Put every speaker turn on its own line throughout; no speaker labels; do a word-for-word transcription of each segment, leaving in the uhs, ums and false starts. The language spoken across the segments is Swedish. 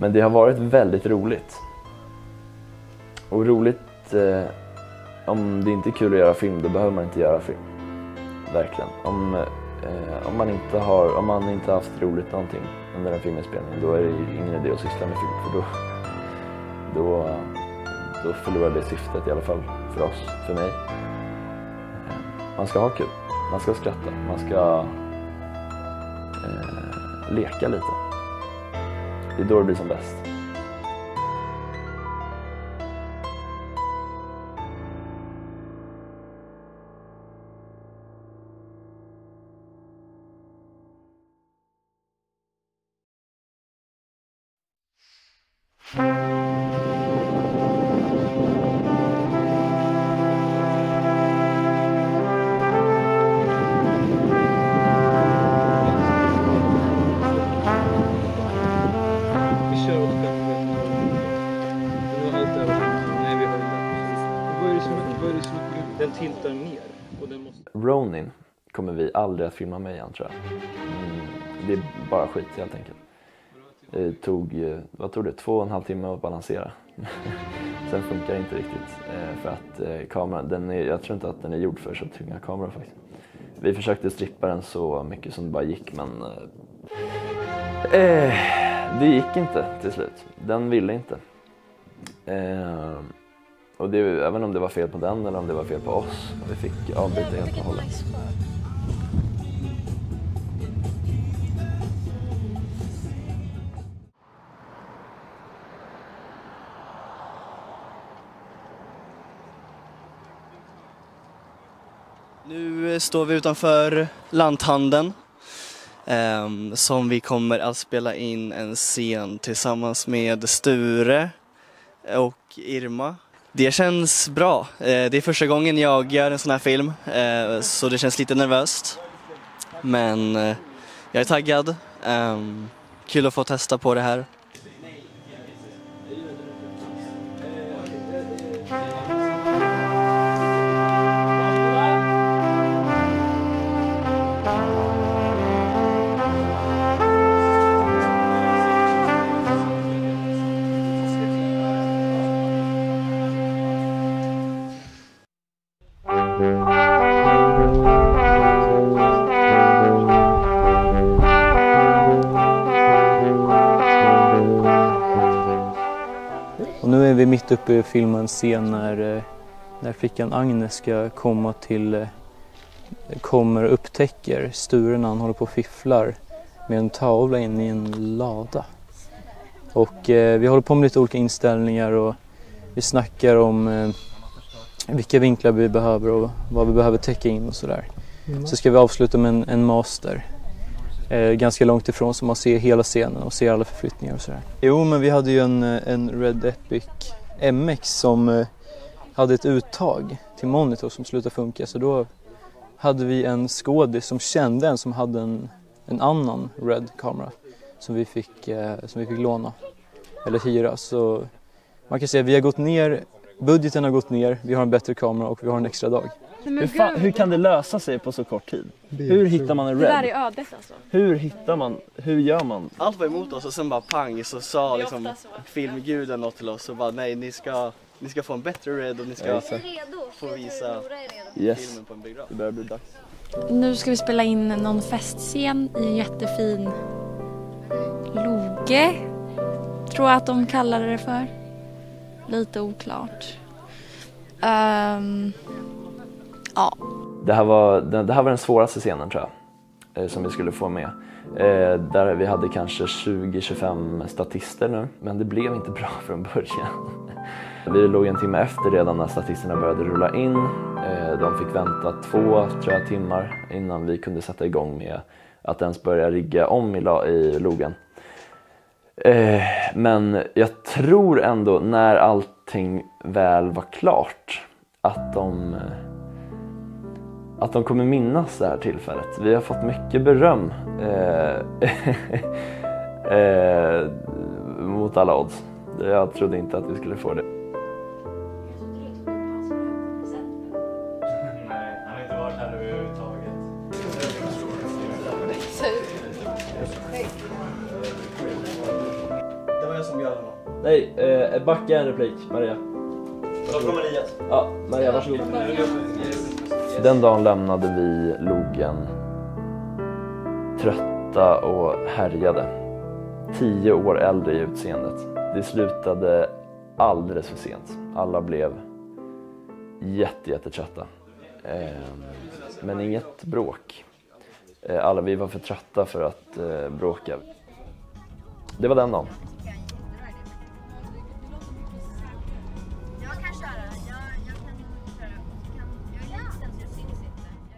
Men det har varit väldigt roligt. Och roligt, eh, om det inte är kul att göra film, då behöver man inte göra film. Verkligen. Om, eh, om man inte har, om man inte haft roligt någonting under en filminspelning, då är det ingen idé att syssla med film. För då, då, då förlorar det syftet, i alla fall för oss, för mig. Man ska ha kul, man ska skratta, man ska eh, leka lite. Det är då det blir som bäst.
Den tiltar mer. Och den måste...
Ronin kommer vi aldrig att filma med igen, tror jag. Mm, det är bara skit helt enkelt. Det tog, vad tog det, två och en halv timme att balansera. Sen funkar det inte riktigt för att kameran, den är, jag tror inte att den är gjord för så tunga kameror faktiskt. Vi försökte strippa den så mycket som det bara gick, men eh, det gick inte till slut. Den ville inte. Eh, och det, även om det var fel på den eller om det var fel på oss, vi fick avbryta helt och hållet.
Nu står vi utanför lanthandeln eh, som vi kommer att spela in en scen tillsammans med Sture och Irma. Det känns bra. Eh, det är första gången jag gör en sån här film, eh, så det känns lite nervöst. Men eh, jag är taggad. Eh, kul att få testa på det här.
Och nu är vi mitt uppe i filmens scen när, när flickan Agnes ska komma till, kommer och upptäcker Sture när han håller på och fifflar med en tavla in i en lada. Och eh, vi håller på med lite olika inställningar och vi snackar om eh, vilka vinklar vi behöver och vad vi behöver täcka in och sådär. Mm. Så ska vi avsluta med en, en master. Eh, ganska långt ifrån så man ser hela scenen och ser alla förflyttningar och sådär. Jo, men vi hade ju en, en Red Epic M X som eh, hade ett uttag till monitor som slutade funka. Så då hade vi en skådis som kände en som hade en, en annan Red kamera som vi fick, eh, som vi fick låna eller hyra. Så man kan säga att vi har gått ner, budgeten har gått ner, vi har en bättre kamera och vi har en extra dag.
Hur, fan, hur kan det lösa sig på så kort tid? Hur hittar man en red?
Det där är ödet alltså.
Hur hittar man, hur gör man?
Allt var emot oss och sen bara pang så sa liksom filmguden något till oss och bara nej, ni ska, ni ska få en bättre red och ni ska få visa
yes.
filmen på en biograf.
Det börjar bli dags.
Nu ska vi spela in någon festscen i en jättefin loge, tror jag att de kallade det för. Lite oklart. Um, ja.
Det här var, det här var den svåraste scenen, tror jag, eh, som vi skulle få med. Eh, där vi hade kanske tjugo till tjugofem statister nu, men det blev inte bra från början. Vi låg en timme efter redan när statisterna började rulla in. Eh, de fick vänta två, tror jag, timmar innan vi kunde sätta igång med att ens börja rigga om i, la- i logen. Eh, men jag tror ändå när allting väl var klart att de, att de kommer minnas det här tillfället. Vi har fått mycket beröm eh, eh, mot alla odds. Jag trodde inte att vi skulle få det.
Nej, han har inte varit här överhuvudtaget.
Det var jag som
Nej, eh, backa en replik, Maria.
Vad från Maria?
Ja, Maria, varsågod. Den dagen lämnade vi loggen trötta och härjade. Tio år äldre i utseendet. Det slutade alldeles för sent. Alla blev jätte, jättetrötta. Eh, men inget bråk. Eh, alla vi var för trötta för att eh, bråka. Det var den dagen.
Jag kan köra. Jag, jag kan köra. Kan, jag är liten så jag syns inte.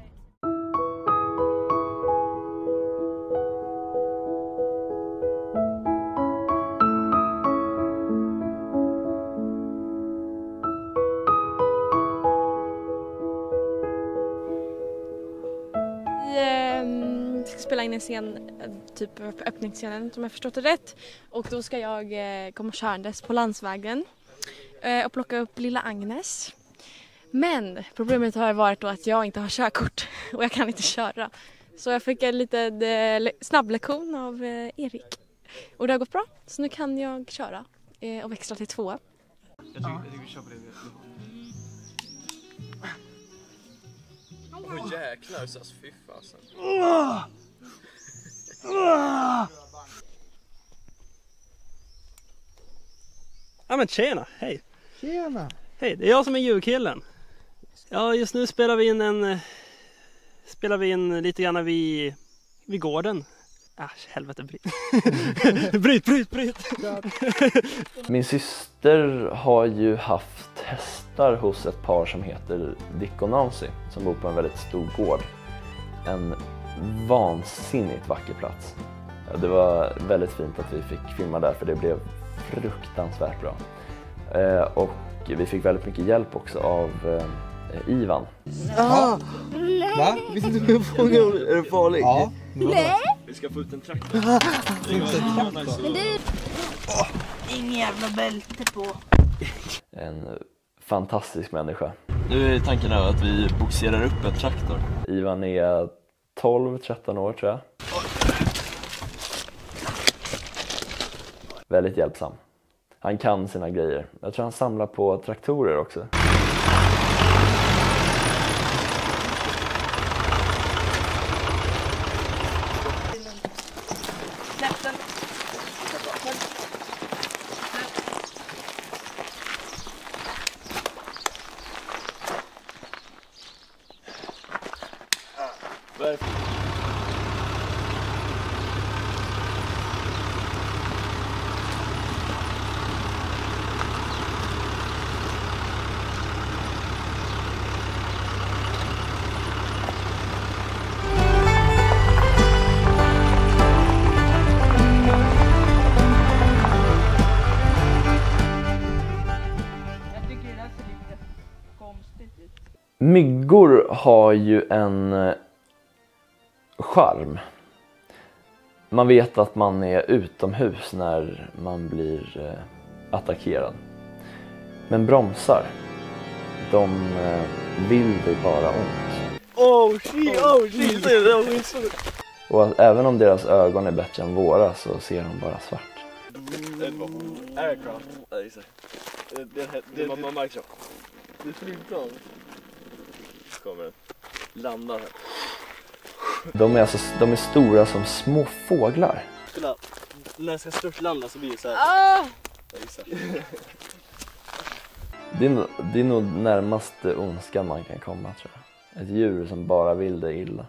Vi ska spela in en scen, typ öppningsscenen som jag förstått det rätt. Och då ska jag eh, komma körandes på landsvägen eh, och plocka upp lilla Agnes. Men problemet har varit då att jag inte har körkort och jag kan inte köra. Så jag fick en liten eh, snabblektion av eh, Erik. Och det har gått bra, så nu kan jag köra eh, och växla till två.
Jag tycker, jag tycker vi kör på det. Åh oh, jäklar, så fy fasen.
Ja men tjena, hej.
Tjena.
Hej, det är jag som är ljudkillen. Ja, just nu spelar vi in en spelar vi in lite grann vid vid gården. Ah, helvete, bryt. bryt, bryt, bryt.
Min syster har ju haft hästar hos ett par som heter Dick och Nancy, som bor på en väldigt stor gård. En vansinnigt vacker plats. Det var väldigt fint att vi fick filma där, för det blev fruktansvärt bra. Och vi fick väldigt mycket hjälp också av Ivan.
Ah. Va? Visst inte hur fånga är det farligt? Ja.
Nej!
Vi ska få ut en traktor.
Men du... Oh, ingen jävla bälte på.
En fantastisk människa. Nu är tanken att vi boxerar upp en traktor. Ivan är tolv tretton år tror jag. Väldigt hjälpsam. Han kan sina grejer. Jag tror han samlar på traktorer också. Myggor har ju en charm. Man vet att man är utomhus när man blir attackerad. Men bromsar, de vill dig bara ont.
Oh shit, oh shit.
Och även om deras ögon är bättre än våra så ser de bara svart.
Aircraft. Ja, just det. Det, det, man, man märker så. Det är flygplan. Kommer den. Landar här.
De är, alltså, de är stora som små fåglar.
Kolla, när jag ska störtlanda så blir det så här.
Ah!
Ja, just det.
Det är, nog, det är nog närmaste ondskan man kan komma, tror jag. Ett djur som bara vill dig illa.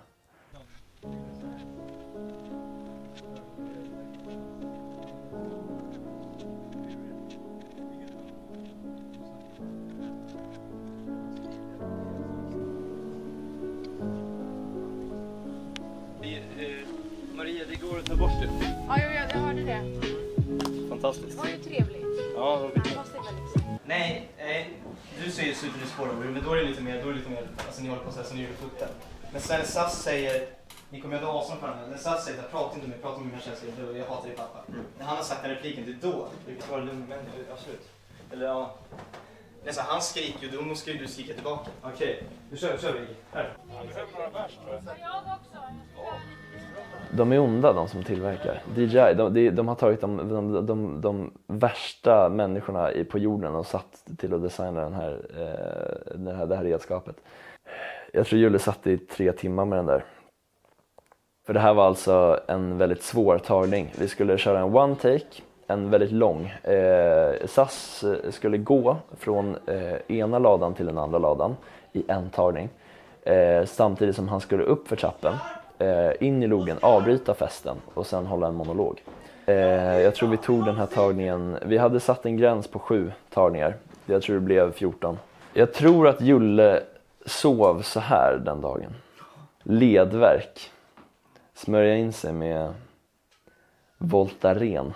Maria, det går att ta bort det.
Ja, jag, jag hörde det.
Fantastiskt.
Det var ju trevligt.
Ja, vad vill
du?
Nej, eh, du säger super i spåren, men då är det lite mer, då är det lite mer, alltså ni håller på att säga som ni gjorde foten. Men sen Sass säger, ni kommer ju att ha avstånd från henne, när Sass säger att prata inte med, prata med mina känslor, jag hatar dig pappa. Mm. När han har sagt den repliken, det är då, vilket var lugn människa, absolut. Eller ja, det är så, han skriker ju, då måste ju du skrika tillbaka. Okej, okay. Nu kör, kör vi. Här.
Jag också.
de är onda, de som tillverkar. D J I, de, de, de har tagit de, de, de, de värsta människorna i, på jorden och satt till att designa den här, eh, det, här, det här redskapet. Jag tror Julle satt i tre timmar med den där. För det här var alltså en väldigt svår tagning. Vi skulle köra en one take, en väldigt lång. Eh, S A S skulle gå från eh, ena ladan till den andra ladan i en tagning. Eh, samtidigt som han skulle upp för trappen, eh, in i logen, avbryta festen och sen hålla en monolog. Eh, jag tror vi tog den här tagningen, vi hade satt en gräns på sju tagningar. Jag tror det blev fjorton. Jag tror att Julle sov så här den dagen. Ledverk. Smörja in sig med Voltaren.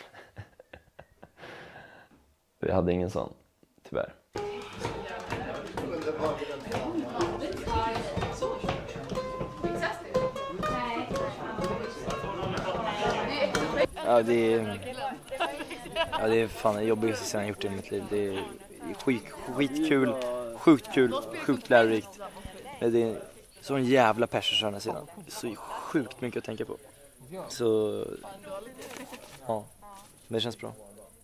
Vi hade ingen sån, tyvärr.
Ja, det är, ja, det är fan det jobbigaste sen jag gjort i mitt liv. Det är skit, skitkul, sjukt kul, sjukt lärorikt. Men det är så en jävla pressure på den här sidan. Så sjukt mycket att tänka på. Så ja, det känns bra.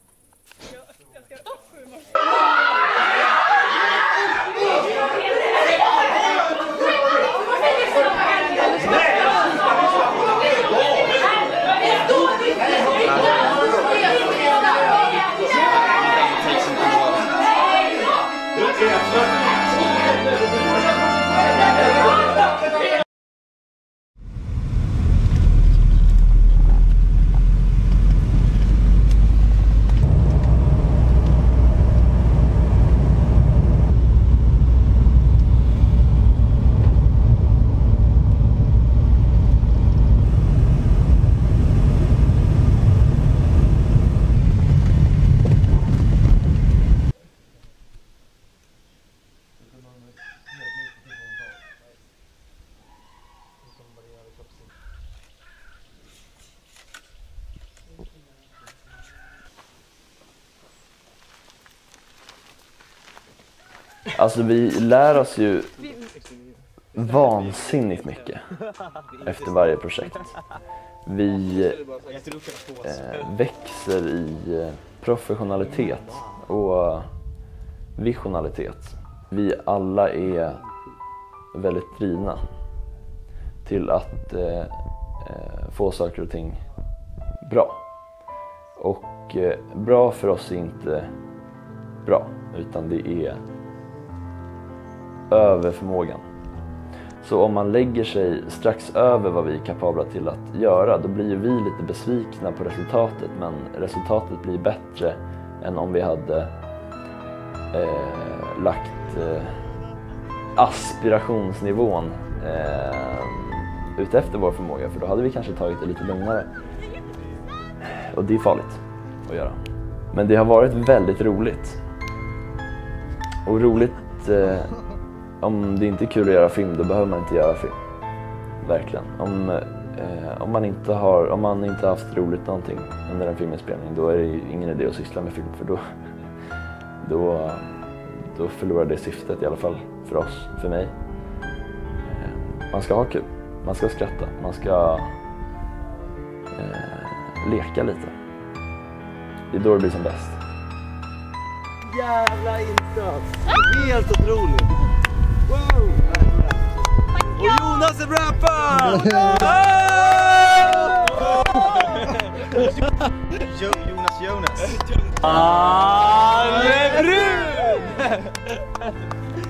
Alltså vi lär oss ju vansinnigt mycket efter varje projekt. Vi eh, växer i eh, professionalitet och visionalitet. Vi alla är väldigt drivna till att eh, få saker och ting bra. Och eh, bra för oss är inte bra, utan det är över förmågan. Så om man lägger sig strax över vad vi är kapabla till att göra, då blir vi lite besvikna på resultatet, men resultatet blir bättre än om vi hade eh, lagt eh, aspirationsnivån eh, ut efter vår förmåga, för då hade vi kanske tagit det lite lugnare. Och det är farligt att göra. Men det har varit väldigt roligt. Och roligt, eh, om det inte är kul att göra film, då behöver man inte göra film. Verkligen. Om, eh, om man inte har, om man inte har haft roligt någonting under en filminspelning, då är det ingen idé att syssla med film, för då, då, då förlorar det syftet, i alla fall för oss, för mig. Eh, man ska ha kul, man ska skratta, man ska eh, leka lite. Det är då det blir som bäst.
Jävla insats! Helt otroligt! Wow! Och Jonas är rappar!
Jonas Jonas.
Han är brun!